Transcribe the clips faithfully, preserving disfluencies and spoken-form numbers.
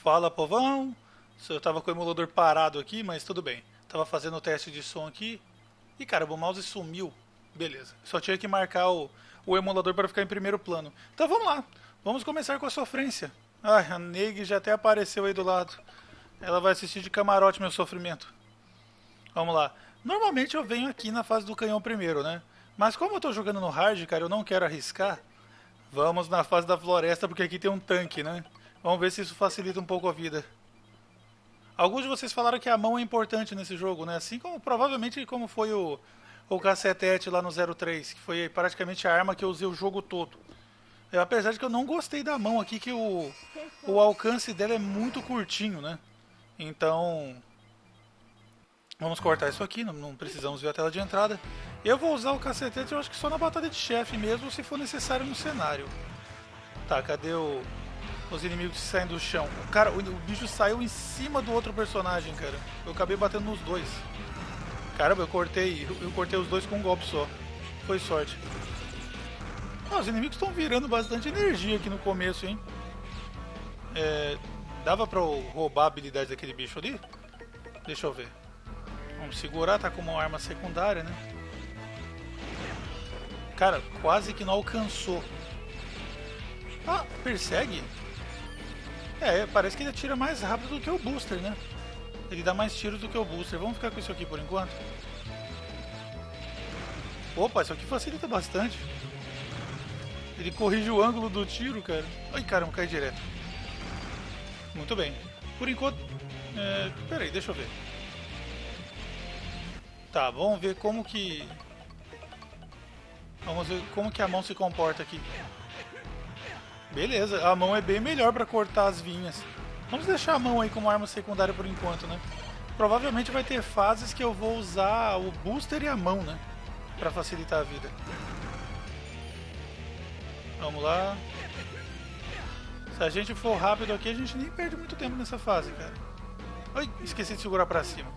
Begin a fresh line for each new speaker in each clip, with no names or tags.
Fala, povão! Eu tava com o emulador parado aqui, mas tudo bem. Tava fazendo o teste de som aqui. E caramba, o mouse sumiu. Beleza. Só tinha que marcar o, o emulador para ficar em primeiro plano. Então vamos lá. Vamos começar com a sofrência. Ai, a Neg já até apareceu aí do lado. Ela vai assistir de camarote meu sofrimento. Vamos lá. Normalmente eu venho aqui na fase do canhão primeiro, né? Mas como eu tô jogando no hard, cara, eu não quero arriscar. Vamos na fase da floresta, porque aqui tem um tanque, né? Vamos ver se isso facilita um pouco a vida. Alguns de vocês falaram que a mão é importante nesse jogo, né? Assim como provavelmente como foi o, o cacetete lá no zero três, que foi praticamente a arma que eu usei o jogo todo. Eu, apesar de que eu não gostei da mão aqui, que o, o alcance dela é muito curtinho, né? Então, vamos cortar isso aqui, não, não precisamos ver a tela de entrada. Eu vou usar o cacetete, eu acho que só na batalha de chefe mesmo, se for necessário no cenário. Tá, cadê o... os inimigos que saem do chão? Cara, o, o bicho saiu em cima do outro personagem, cara. Eu acabei batendo nos dois. Caramba, eu cortei, eu, eu cortei os dois com um golpe só. Foi sorte. Ah, os inimigos estão virando bastante energia aqui no começo, hein? É, dava pra eu roubar a habilidade daquele bicho ali? Deixa eu ver. Vamos segurar, tá como uma arma secundária, né? Cara, quase que não alcançou. Ah, persegue? É, parece que ele atira mais rápido do que o booster, né? Ele dá mais tiros do que o booster. Vamos ficar com isso aqui por enquanto. Opa, isso aqui facilita bastante. Ele corrige o ângulo do tiro, cara. Ai, caramba, cai direto. Muito bem. Por enquanto... É... Pera aí, deixa eu ver. Tá, vamos ver como que... Vamos ver como que a mão se comporta aqui. Beleza, a mão é bem melhor para cortar as vinhas. Vamos deixar a mão aí como arma secundária por enquanto, né? Provavelmente vai ter fases que eu vou usar o booster e a mão, né? Para facilitar a vida. Vamos lá. Se a gente for rápido aqui, a gente nem perde muito tempo nessa fase, cara. Ai, esqueci de segurar para cima.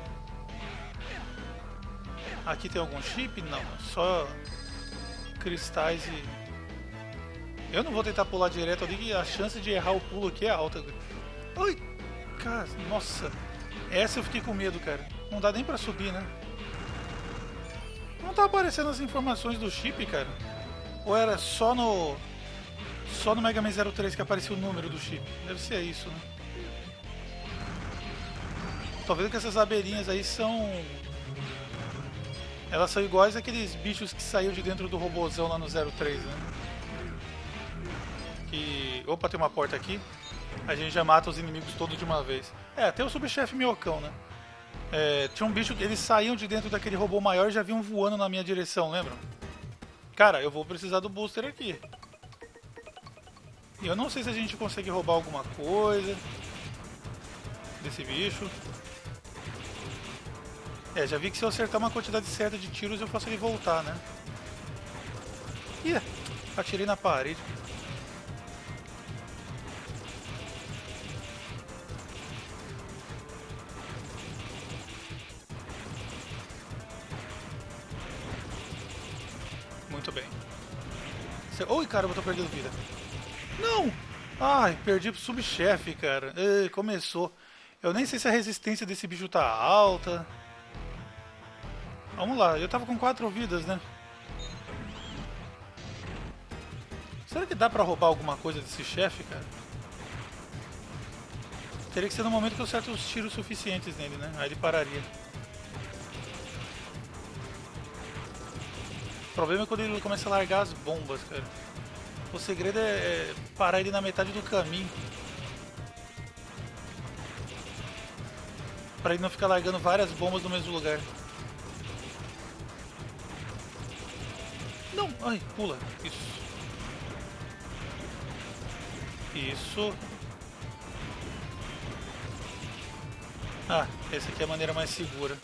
Aqui tem algum chip? Não, só cristais e... Eu não vou tentar pular direto ali, que a chance de errar o pulo aqui é alta. Ai, cara, nossa. Essa eu fiquei com medo, cara. Não dá nem pra subir, né? Não tá aparecendo as informações do chip, cara? Ou era só no... Só no Mega Man zero três que aparecia o número do chip? Deve ser isso, né? Tô vendo que essas abelhinhas aí são... Elas são iguais àqueles bichos que saíram de dentro do robôzão lá no zero três, né? Que... Opa, tem uma porta aqui. A gente já mata os inimigos todos de uma vez. É, até o subchefe Miocão, né? É, tinha um bicho que eles saíam de dentro daquele robô maior e já vinham voando na minha direção, lembram? Cara, eu vou precisar do booster aqui. E eu não sei se a gente consegue roubar alguma coisa desse bicho. É, já vi que se eu acertar uma quantidade certa de tiros eu faço ele voltar, né? Ih, atirei na parede. Muito bem. Oi, caramba, eu tô perdendo vida. Não! Ai, perdi pro subchefe, cara. Ei, começou. Eu nem sei se a resistência desse bicho tá alta. Vamos lá, eu tava com quatro vidas, né? Será que dá pra roubar alguma coisa desse chefe, cara? Teria que ser no momento que eu acerto os tiros suficientes nele, né? Aí ele pararia. O problema é quando ele começa a largar as bombas, cara. O segredo é parar ele na metade do caminho. Pra ele não ficar largando várias bombas no mesmo lugar. Não! Ai, pula. Isso. Isso. Ah, essa aqui é a maneira mais segura.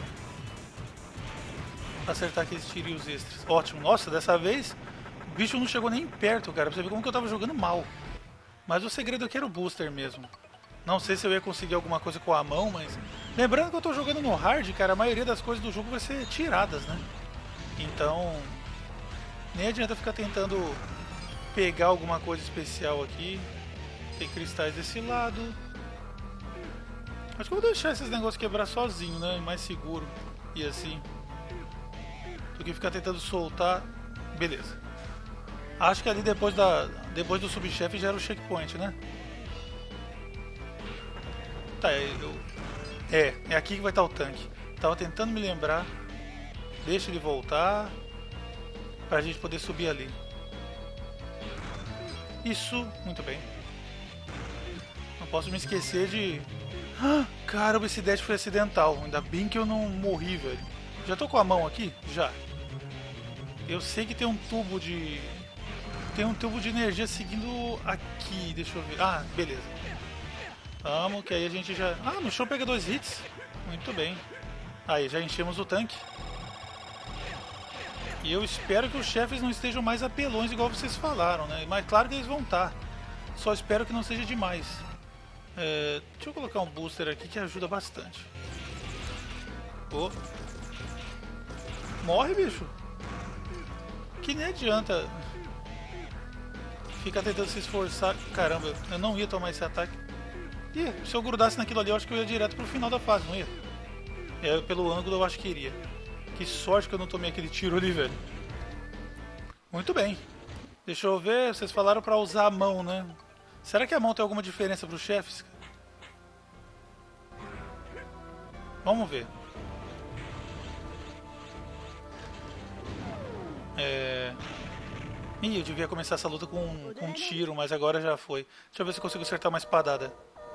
Acertar aqueles tiros extras. Ótimo. Nossa, dessa vez o bicho não chegou nem perto, cara. Pra você ver como que eu tava jogando mal. Mas o segredo aqui era o booster mesmo. Não sei se eu ia conseguir alguma coisa com a mão, mas... Lembrando que eu tô jogando no hard, cara, a maioria das coisas do jogo vai ser tiradas, né? Então... Nem adianta ficar tentando pegar alguma coisa especial aqui. Tem cristais desse lado. Acho que eu vou deixar esses negócios quebrar sozinho, né? Mais seguro. E assim. Do que ficar tentando soltar. Beleza. Acho que ali depois da. Depois do subchefe já era o checkpoint, né? Tá, eu. É, é aqui que vai estar o tanque. Tava tentando me lembrar. Deixa ele voltar. Pra gente poder subir ali. Isso, muito bem. Não posso me esquecer de... Ah, caramba, esse dash foi acidental. Ainda bem que eu não morri, velho. Já tô com a mão aqui? Já. Eu sei que tem um tubo de... Tem um tubo de energia seguindo aqui. Deixa eu ver. Ah, beleza. Vamos, que aí a gente já... Ah, no show pega dois hits. Muito bem. Aí, já enchemos o tanque. E eu espero que os chefes não estejam mais apelões igual vocês falaram, né? Mas claro que eles vão estar. Só espero que não seja demais. É, deixa eu colocar um booster aqui que ajuda bastante. Oh. Morre, bicho. Que nem adianta ficar tentando se esforçar. Caramba, eu não ia tomar esse ataque. Ih, se eu grudasse naquilo ali, eu acho que eu ia direto pro final da fase, não ia? É, pelo ângulo eu acho que iria. Que sorte que eu não tomei aquele tiro ali, velho. Muito bem. Deixa eu ver, vocês falaram pra usar a mão, né? Será que a mão tem alguma diferença pros chefes? Vamos ver. É... Ih, eu devia começar essa luta com, com um tiro, mas agora já foi. Deixa eu ver se eu consigo acertar uma espadada.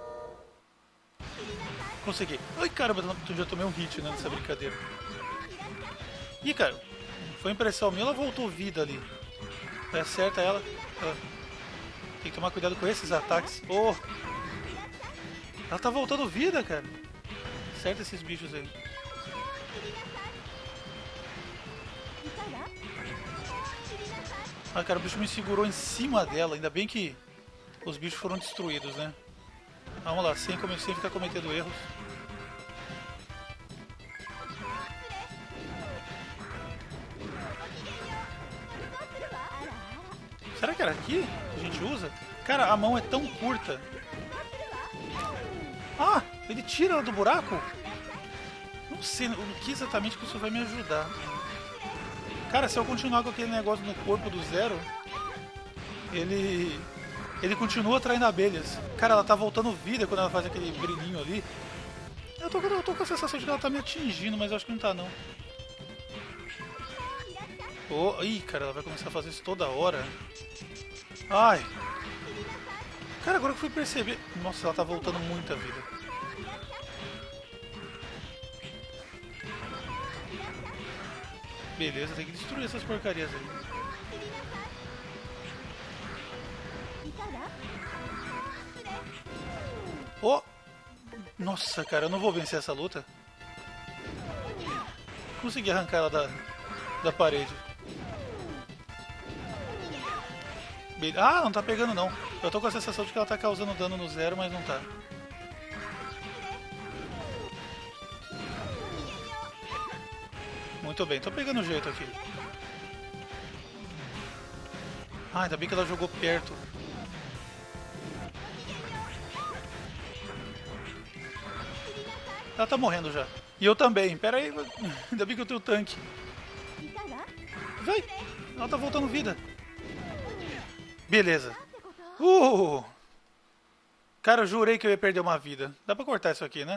Consegui. Ai, caramba, eu já tomei um hit, né, nessa brincadeira. Ih, cara, foi impressão minha, ela voltou vida ali. Acerta ela. ela. Tem que tomar cuidado com esses ataques. Oh! Ela tá voltando vida, cara. Acerta esses bichos aí. Ah, cara, o bicho me segurou em cima dela. Ainda bem que os bichos foram destruídos, né? Vamos lá, sem, sem ficar cometendo erros. Será que era aqui que a gente usa? Cara, a mão é tão curta. Ah, ele tira ela do buraco? Não sei o que exatamente que isso vai me ajudar. Cara, se eu continuar com aquele negócio no corpo do Zero, ele... Ele continua atraindo abelhas. Cara, ela tá voltando vida quando ela faz aquele brilhinho ali. Eu tô, eu tô com a sensação de que ela tá me atingindo, mas eu acho que não tá, não. Oh, ih, cara, ela vai começar a fazer isso toda hora. Ai. Cara, agora que eu fui perceber... Nossa, ela tá voltando muita vida. Beleza, tem que destruir essas porcarias aí. Oh! Nossa, cara, eu não vou vencer essa luta. Consegui arrancar ela da, da parede. Be ah, não tá pegando não. Eu tô com a sensação de que ela tá causando dano no Zero, mas não tá. Muito bem, tô pegando o jeito aqui. Ah, ainda bem que ela jogou perto. Ela tá morrendo já. E eu também. Pera aí. Ainda bem que eu tenho tanque. Vai. Ela tá voltando vida. Beleza. Uh! Cara, eu jurei que eu ia perder uma vida. Dá pra cortar isso aqui, né?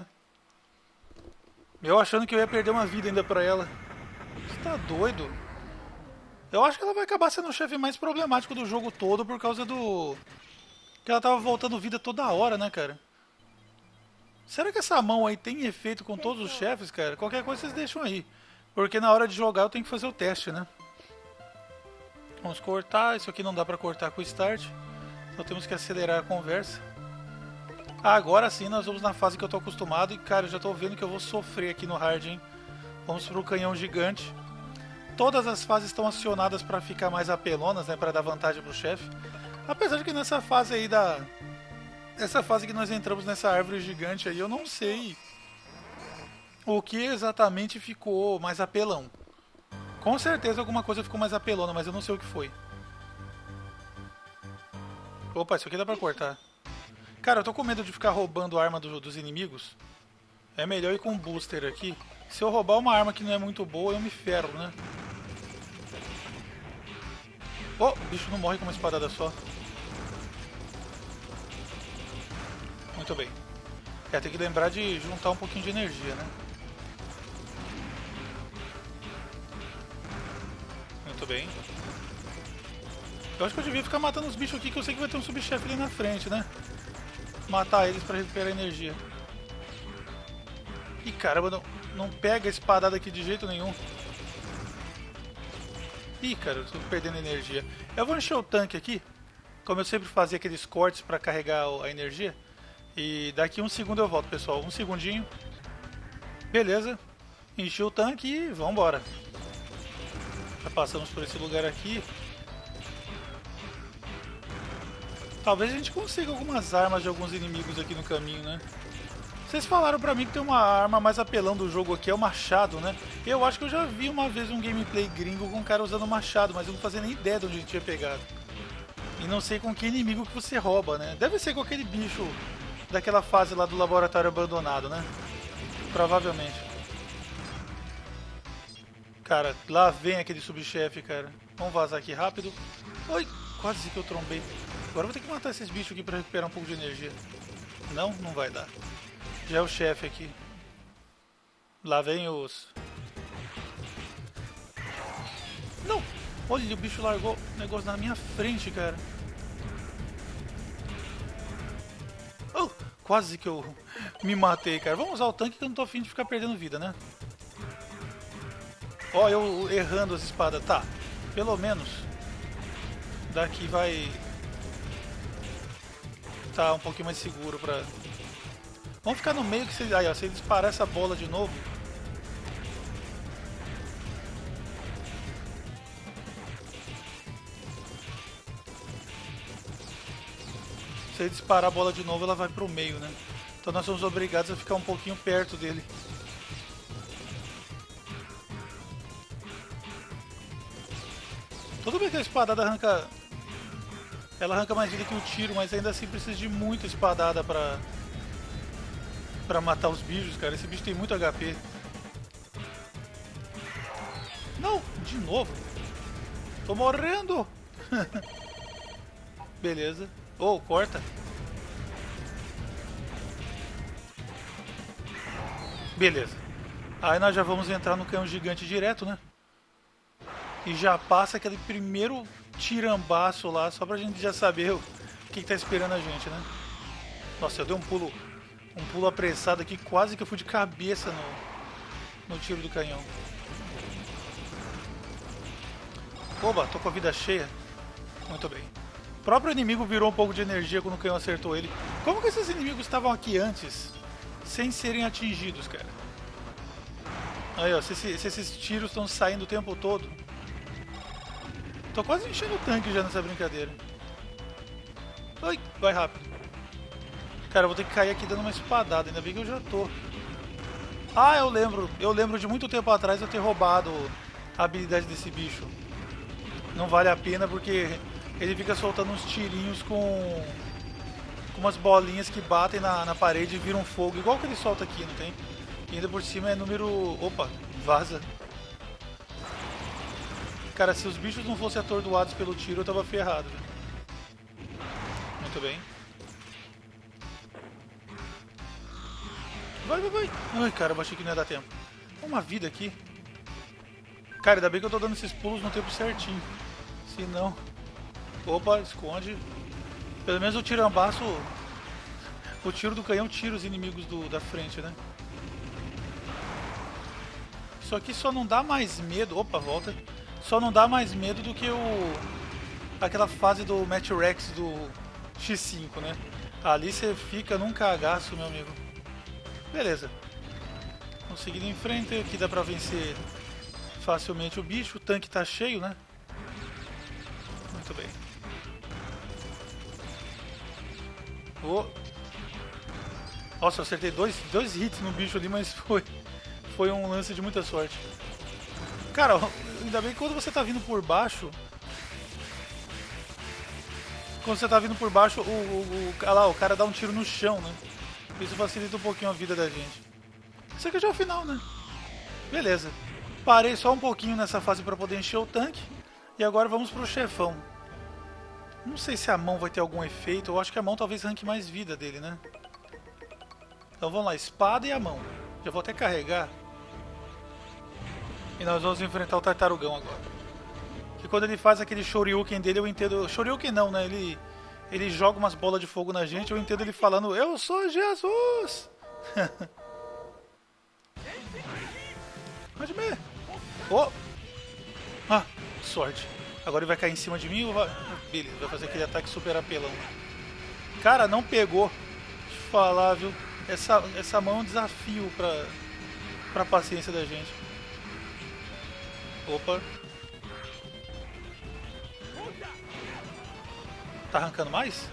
Eu achando que eu ia perder uma vida ainda pra ela. Você tá doido? Eu acho que ela vai acabar sendo o chefe mais problemático do jogo todo por causa do... Que ela tava voltando vida toda hora, né, cara? Será que essa mão aí tem efeito com todos os chefes, cara? Qualquer coisa vocês deixam aí. Porque na hora de jogar eu tenho que fazer o teste, né? Vamos cortar. Isso aqui não dá pra cortar com o start. Então temos que acelerar a conversa. Ah, agora sim nós vamos na fase que eu tô acostumado. E cara, eu já tô vendo que eu vou sofrer aqui no hard, hein? Vamos pro canhão gigante. Todas as fases estão acionadas pra ficar mais apelonas, né? Pra dar vantagem pro chefe. Apesar de que nessa fase aí da... Essa fase que nós entramos nessa árvore gigante aí, eu não sei o que exatamente ficou mais apelão. Com certeza alguma coisa ficou mais apelona, mas eu não sei o que foi. Opa, isso aqui dá pra cortar. Cara, eu tô com medo de ficar roubando a arma do, dos inimigos. É melhor ir com um booster aqui. Se eu roubar uma arma que não é muito boa, eu me ferro, né? Oh, o bicho não morre com uma espadada só. Muito bem. É, tem que lembrar de juntar um pouquinho de energia, né? Muito bem. Eu acho que eu devia ficar matando os bichos aqui, que eu sei que vai ter um subchefe ali na frente, né? Matar eles pra recuperar energia. Ih, caramba, não, não pega a espadada aqui de jeito nenhum. Ih, cara, eu tô perdendo energia. Eu vou encher o tanque aqui, como eu sempre fazia aqueles cortes pra carregar a energia. E daqui um segundo eu volto, pessoal. Um segundinho. Beleza. Enchi o tanque e vambora. Já passamos por esse lugar aqui. Talvez a gente consiga algumas armas de alguns inimigos aqui no caminho, né? Vocês falaram pra mim que tem uma arma mais apelão do jogo aqui, é o machado, né? Eu acho que eu já vi uma vez um gameplay gringo com um cara usando machado, mas eu não fazia nem ideia de onde a gente tinha pegado. E não sei com que inimigo que você rouba, né? Deve ser com aquele bicho daquela fase lá do laboratório abandonado, né? Provavelmente. Cara, lá vem aquele subchefe, cara. Vamos vazar aqui rápido. Oi, quase que eu trombei. Agora eu vou ter que matar esses bichos aqui pra recuperar um pouco de energia. Não, não vai dar. Já é o chefe aqui. Lá vem os... Não! Olha, o bicho largou o negócio na minha frente, cara. Oh, quase que eu me matei, cara. Vamos usar o tanque que eu não tô afim de ficar perdendo vida, né? Ó, oh, eu errando as espadas. Tá, pelo menos daqui vai... Tá um pouquinho mais seguro pra... Vamos ficar no meio que se... Aí, ó, se ele disparar essa bola de novo... Se ele disparar a bola de novo, ela vai pro meio, né? Então nós somos obrigados a ficar um pouquinho perto dele. Tudo bem que a espadada arranca... Ela arranca mais vida que o tiro, mas ainda assim precisa de muita espadada pra... Pra matar os bichos, cara. Esse bicho tem muito H P. Não! De novo! Tô morrendo! Beleza. Oh, corta. Beleza. Aí nós já vamos entrar no canhão gigante direto, né? E já passa aquele primeiro tirambaço lá, só pra gente já saber o que, que tá esperando a gente, né? Nossa, eu dei um pulo, um pulo apressado aqui, quase que eu fui de cabeça no, no tiro do canhão. Oba, tô com a vida cheia. Muito bem. O próprio inimigo virou um pouco de energia quando o canhão acertou ele. Como que esses inimigos estavam aqui antes, sem serem atingidos, cara? Aí, ó, se, se, se esses tiros estão saindo o tempo todo... Tô quase enchendo o tanque já nessa brincadeira. Ai, vai rápido. Cara, eu vou ter que cair aqui dando uma espadada, ainda bem que eu já tô. Ah, eu lembro, eu lembro de muito tempo atrás eu ter roubado a habilidade desse bicho. Não vale a pena porque ele fica soltando uns tirinhos com, com umas bolinhas que batem na, na parede e viram fogo, igual que ele solta aqui, não tem? E ainda por cima é número... Opa, vaza. Cara, se os bichos não fossem atordoados pelo tiro, eu tava ferrado. Muito bem. Vai, vai, vai. Ai, cara, eu achei que não ia dar tempo. Uma vida aqui. Cara, ainda bem que eu tô dando esses pulos no tempo certinho. Se não... Opa, esconde. Pelo menos o tirambaço... O tiro do canhão tira os inimigos do, da frente, né? Isso aqui só não dá mais medo... Opa, volta. Só não dá mais medo do que o... Aquela fase do Match Rex do X cinco, né? Ali você fica num cagaço, meu amigo. Beleza. Vamos seguir em frente. Aqui dá pra vencer facilmente o bicho. O tanque tá cheio, né? Muito bem. Oh. Nossa, eu acertei dois, dois hits no bicho ali, mas foi, foi um lance de muita sorte. Cara, ainda bem que quando você tá vindo por baixo... quando você tá vindo por baixo, o, o, o, ah lá, o cara dá um tiro no chão, né? Isso facilita um pouquinho a vida da gente. Isso aqui já é o final, né? Beleza. Parei só um pouquinho nessa fase pra poder encher o tanque. E agora vamos pro chefão. Não sei se a mão vai ter algum efeito. Eu acho que a mão talvez ranque mais vida dele, né? Então vamos lá, espada e a mão. Já vou até carregar. E nós vamos enfrentar o tartarugão agora. Que quando ele faz aquele shoryuken dele, eu entendo... Shoryuken não, né? Ele, ele joga umas bolas de fogo na gente, eu entendo ele falando: eu sou Jesus! Hajime! Oh! Ah, sorte. Agora ele vai cair em cima de mim ou vai... Beleza, vai fazer aquele ataque super apelão. Cara, não pegou. Deixa eu falar, viu? Essa, essa mão é um desafio pra, pra paciência da gente. Opa. Tá arrancando mais?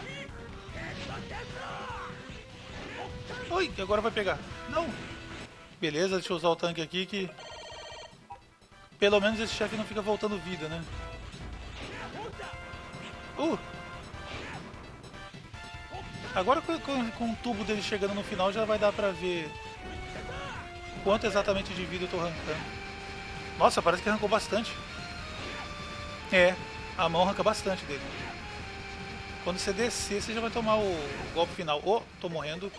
Oi, agora vai pegar. Não. Beleza, deixa eu usar o tanque aqui que... Pelo menos esse chefe não fica voltando vida, né? Uh! Agora com, com, com o tubo dele chegando no final já vai dar pra ver quanto exatamente de vida eu tô arrancando. Nossa, parece que arrancou bastante. É, a mão arranca bastante dele. Quando você descer, você já vai tomar o golpe final. Oh, tô morrendo.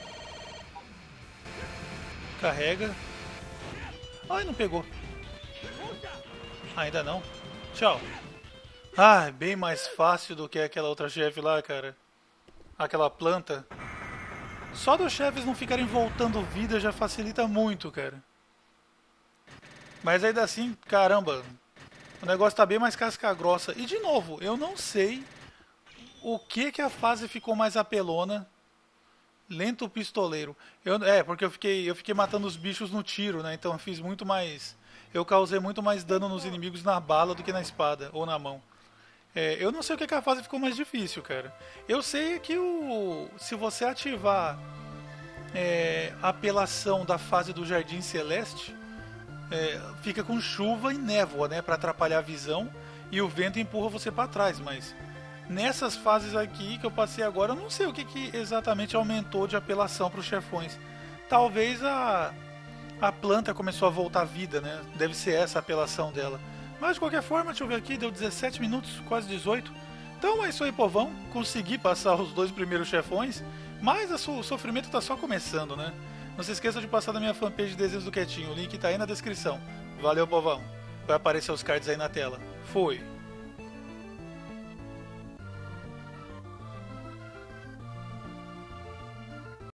Carrega. Ai, não pegou. Ainda não. Tchau. Ah, é bem mais fácil do que aquela outra chefe lá, cara. Aquela planta. Só dos chefes não ficarem voltando vida já facilita muito, cara. Mas ainda assim, caramba, o negócio tá bem mais casca grossa. E de novo, eu não sei o que que a fase ficou mais apelona. Lento pistoleiro. Eu, é, porque eu fiquei, eu fiquei matando os bichos no tiro, né? Então eu fiz muito mais... Eu causei muito mais dano nos inimigos na bala do que na espada ou na mão. É, eu não sei o que que a fase ficou mais difícil, cara. Eu sei que o, se você ativar é, a apelação da fase do Jardim Celeste, é, fica com chuva e névoa, né? Pra atrapalhar a visão e o vento empurra você pra trás, mas... Nessas fases aqui que eu passei agora, eu não sei o que, que exatamente aumentou de apelação para os chefões. Talvez a, a planta começou a voltar à vida, né? Deve ser essa a apelação dela. Mas de qualquer forma, deixa eu ver aqui, deu dezessete minutos, quase dezoito. Então é isso aí, povão. Consegui passar os dois primeiros chefões, mas a so, o sofrimento está só começando, né? Não se esqueça de passar na minha fanpage de Desenhos do Quietinho, o link está aí na descrição. Valeu, povão. Vai aparecer os cards aí na tela. Fui!